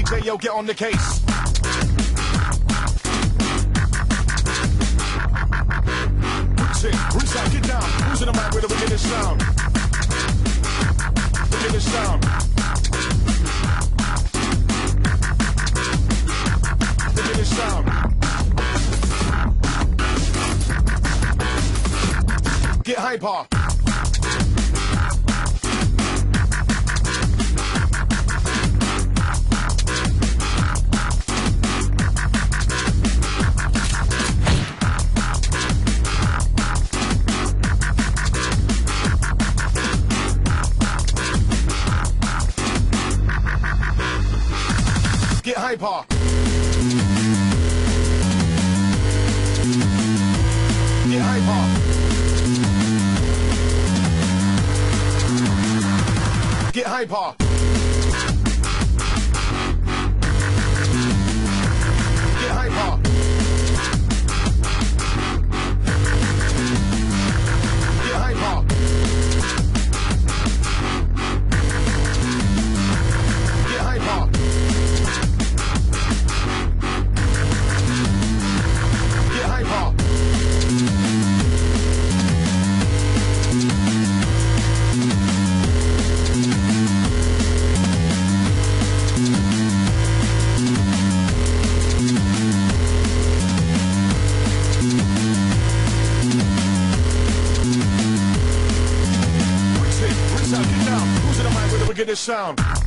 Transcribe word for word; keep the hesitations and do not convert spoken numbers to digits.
J, yo, get on the case. Reach out, get down. Who's in the mic with the wickedest sound? Wickedest sound. Wickedest sound. Get hyper. Get hyper. Get hyper. Get hyper. Get hyper. Get hyper. Get hyper. Get hyper. Reach it, reach out, get down. Who's in the mic with the wickedest sound?